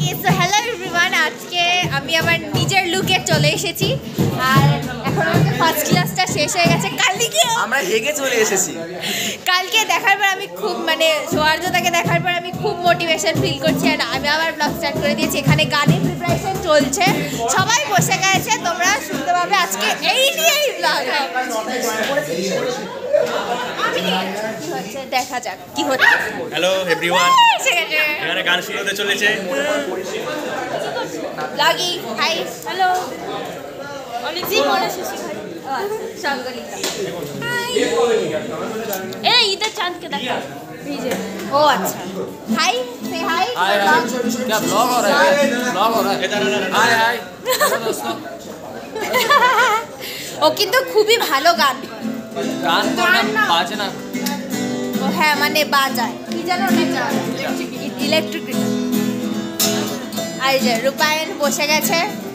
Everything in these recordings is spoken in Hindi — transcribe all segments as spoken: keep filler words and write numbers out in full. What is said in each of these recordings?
সো হ্যালো এভরিওয়ান, আজকে আমি আমার নিজের লুকে চলে এসেছি আর এখন আমাদের ফার্স্ট ক্লাসটা শেষ হয়ে গেছে। কালকে আমরা হেগে চলে এসেছি। কালকে দেখার পর আমি খুব মানে সৌহার্দ্যতাকে দেখার পর আমি খুব মোটিভেশন ফিল করছি আর আমি আবার ব্লগ স্টার্ট করে দিয়েছি। এখানে গানের প্রিপারেশন চলছে, সবাই বসে গেছে, তোমরা শুনতে পাবে আজকে এই নিয়েই ব্লগ। দেখা যাক কি হচ্ছে। হ্যালো এভরিওয়ান, এখানে গান শুরু হতে চলেছে। লাগি হাই হ্যালো অলিজি বলে শেষে ভাই সঙ্গলিকা এই ঈদের চাঁদকে দেখা ভিজে। ও আচ্ছা, হাই সে হাই हाय हाय क्या ब्लॉग हो रहा है? ब्लॉग हो रहा है। हाय हाय दोस्तों, ও কিন্তু খুবই ভালো গান গান তো না বাজে না। ও হ্যাঁ মানে বাজায় কি জানো না, ইলেকট্রিক গিটার। আর যে রূপায়ণ বসে গেছে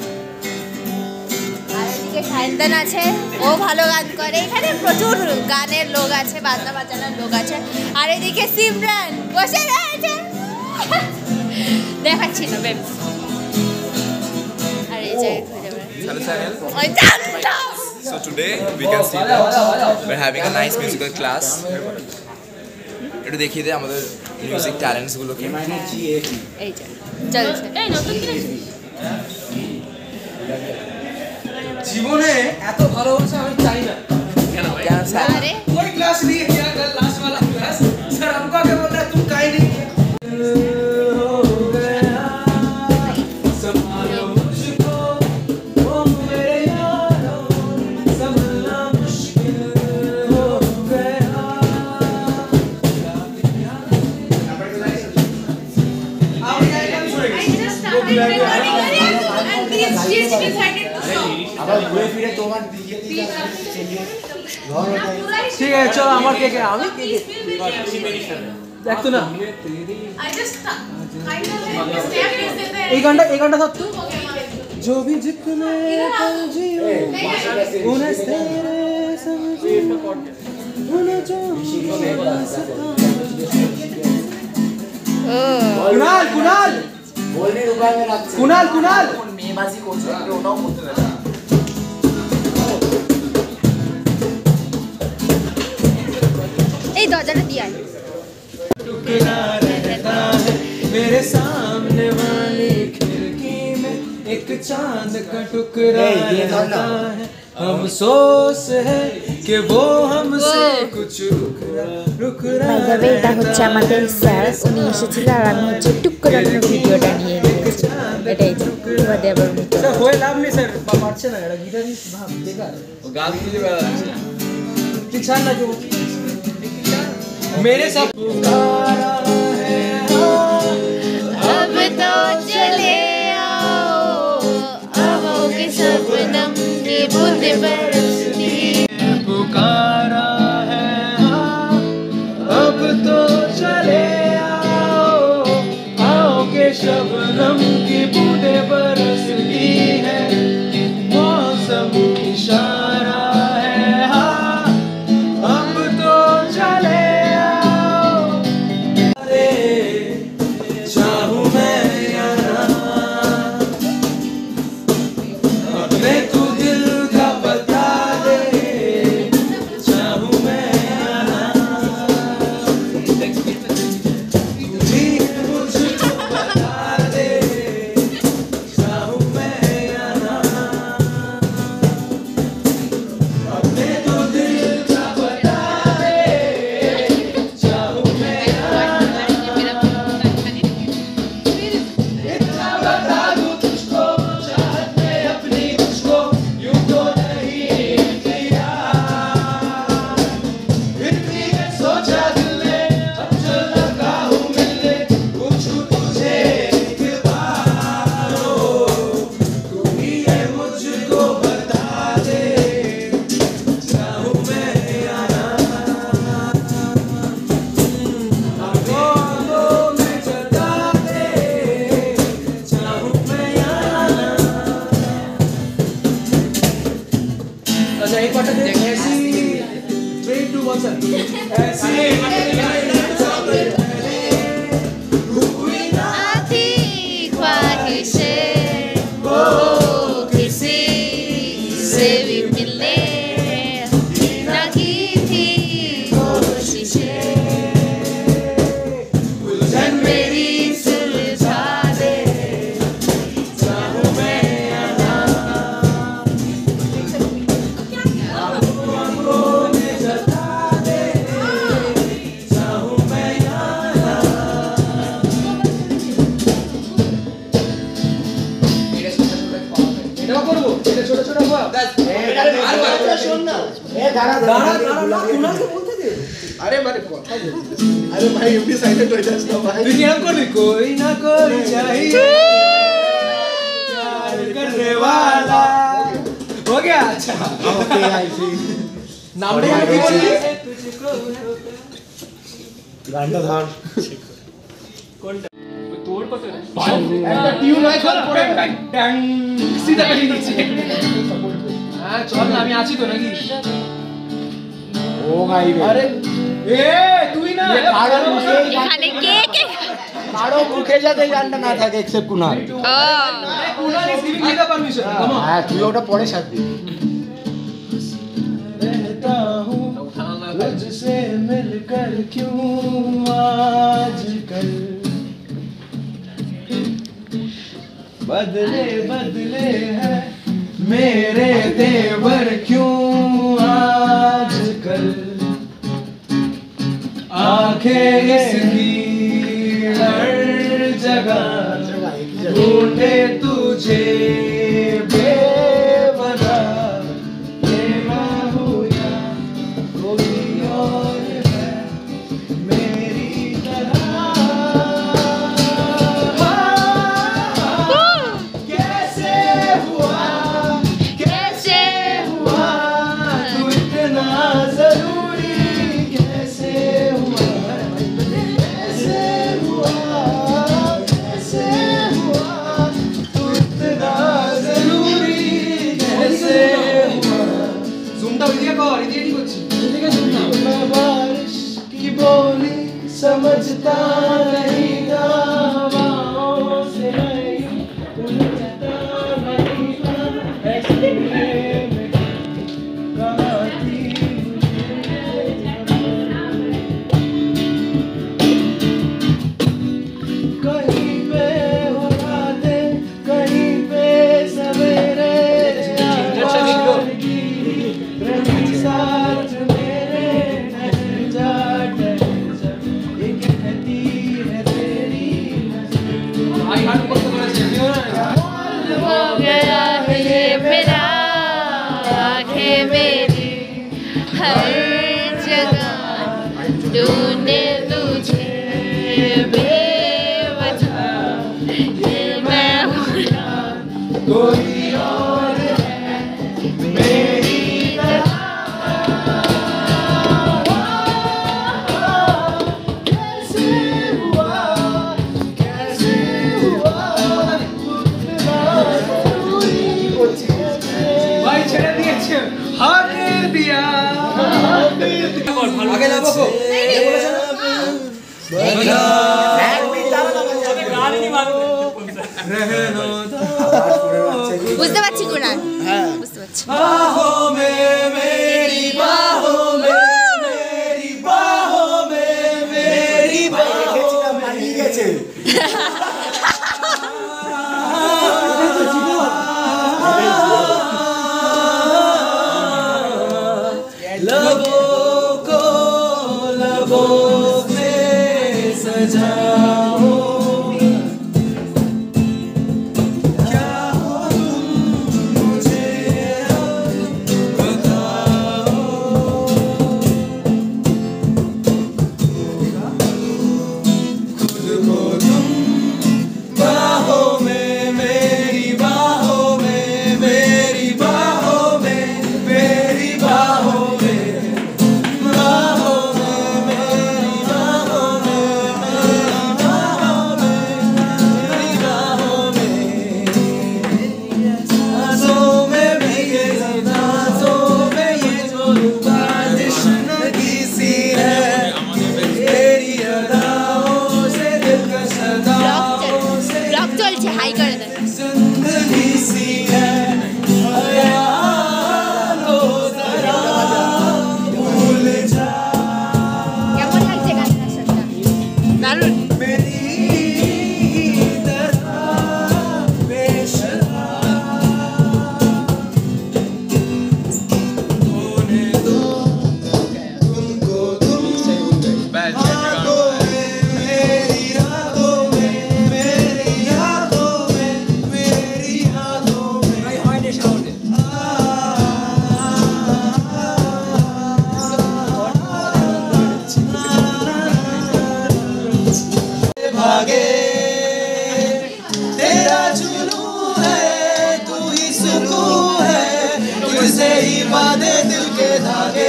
আর এদিকে সায়ন্তন আছে, ও ভালো গান করে। এখানে প্রচুর গানের লোক আছে, বাজনা বাজানোর লোক আছে। আর এদিকে সিমরান বসে রয়েছে, দেখাচ্ছি না বেবস। আর এই যে ওই গানটা। So today we can see that we're having a nice musical class. একটু দেখিয়ে দে আমাদের মিউজিক ট্যালেন্টস গুলোকে। এই যে চলছে। এই নতুন কিনেছিস? জীবনে এত ভালোবাসা আমি চাই না। কেন স্যার? আরে कोई क्लास नहीं किया कल लास्ट वाला क्लास सर हमको आके बोल रहा है तुम काहे नहीं किया। ঠিক আছে চলো আমার কে কে আমি কে কে দেখতো না এই গানটা এই গানটা ধর তো जो भी जितने पल जियो उन्हें तेरे समझियो उन्हें जो कुणाल कुणाल बोलने रुका में रख कुणाल कुणाल मेबाजी कोच है ओनाও করতে দেয়। এই দরজাটা দিয়ে टुकड़ा रहता है मेरे सामने वाली खिड़की में एक चांद का टुकड़ा रहता है अफसोस है कि वो हमसे कुछ रुक रुक তবে এটা হচ্ছে আমাদের স্যার, উনি এসেছিল আর আমি হচ্ছে টুক করে একটা ভিডিওটা নিয়ে নিয়েছি। এটাই বাদে আবার উনি স্যার হয়ে লাভ নেই স্যার, পারছে না, এটা গিটারিস্ট ভাব বেকার, ও গান খুঁজে বেড়াচ্ছে না। তুই ছাড় না কেউ मेरे सब पुकारा है अब तो चले आओ आओ के सपनम की बूंद बरसती। पुकारा है अब तो चले आओ आओ के शबनम की बूंदें बरसती है मौसम इशारा है अब तो चले मैं ছোট ছোট हुआ শোন না এ দাঁড়া দাঁড়া দাঁড়া কুনালকে বলতে দে আরে মানে কথা বল আরে ভাই এমনি সাইলেন্ট হয়ে যাস না ভাই তুই এরকম করবি कोई ना कोई चाहिए प्यार करने वाला हो गया अच्छा ओके आई सी नाम কি বললি গানটা ধর কোনটা তোর কত একটা টিউন হয় চল পড়ে ড্যাং সিধা করে নিচে হ্যাঁ চল না আমি আছি তো নাকি ও ভাই আরে এ তুই না এখানে কে কে কারো মুখে যাতে গানটা না থাকে এক্সেপ্ট কুনাল ও Kunal is giving me the permission come on হ্যাঁ তুই ওটা পরে সাথে रहता हूँ तुझसे मिलकर क्यों आजकल बदले बदले हैं मेरे तेवर क्यों आजकल आंखें इसकी हर जगह ढूंढे तुझे बेवजह ये मैं हूँ या कोई और है मेरी तरह कैसे हुआ कैसे हुआ तू इतना जरूरी कैसे हुआ कैसे हुआ कैसे हुआ तू इतना जरूरी कैसे हुआ জুমটা ওইদিকে কর এদিকে ঠিক হচ্ছে এদিকে জুম না मैं बारिश की बोली समझता नहीं था हवाओं से नहीं उलझता नहीं था ऐसे में कहाँ थी कहीं पे हो रातें कहीं पे सवेरे आवाज़गी रही साथ मेरे ठहर जा ठहर जा ये कहती है तेरी हो गया है ये मेरा आंखें मेरी हर जगह ढूंढे तुझे बेवजह ये मैं हूँ कोई और है मेरी तरह कैसे हुआ कैसे हुआ भाई ছেড়ে দিয়েছে হাতে দিয়া আগে যাবো গো বুঝতে পারছি কুনাল হ্যাঁ বুঝতে পারছি बाहों में मेरी बाहों में मेरी बाहों में मेरी बाहों में लबों को लबों में सजाओ क्या हो तुम मुझे बताओ खुद को तुम बाहों में मेरी बाहों में मेरी बाहों में मेरी बाहों में बाहों में मेरी बाहों में मेरी बाहों में मेरी बाहों में सांसों में भीगे सांसों में ये जो बारिश नदी सी है तेरी अदाओं से दिल का सदाओं से ব্লগ চলছে হাই করে দেন जिंदगी सी है ख्यालो जरा भूल जा কেমন লাগছে গানটা শুনতে দারুণ मेरी तरह बेशर्मा होने दो तुमको तुम हाथों में मेरी यादों में मेरी यादों में मेरी यही वादे दिल के धागे,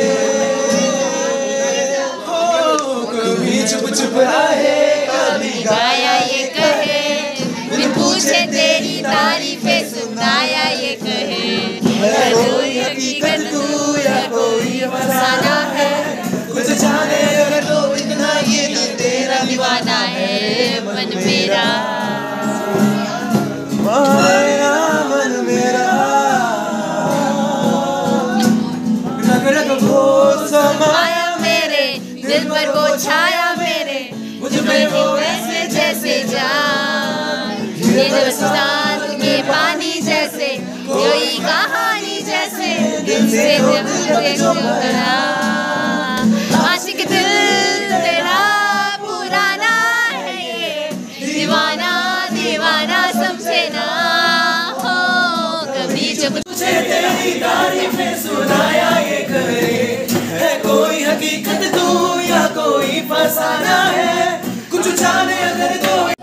कभी चुप चुप आए कभी गाया ये कहे, बिन पूछे तेरी तारीफें सुनाया ये कहे, है कोई हकीकत तू या कोई अफसाना है, कुछ जाने अगर तो इतना ये दिल तेरा दीवाना है मन मेरा, माया मन मेरा, रग रग वो समाया मेरे दिल पर वो छाया मेरे, मुझ में वो वैसे जैसे जान, ये दस्तान ये पानी जैसे, कोई कहानी जैसे, दिल से दिल देखो करा, आशिक दिल तेरा पुराना है ये, दीवाना दीवाना समझे ना हो, कभी जब तुझे तेरी तारीफें सुनाया ये कहे, है कोई हकीकत तू या कोई फसाना है, कुछ जाने अगर तो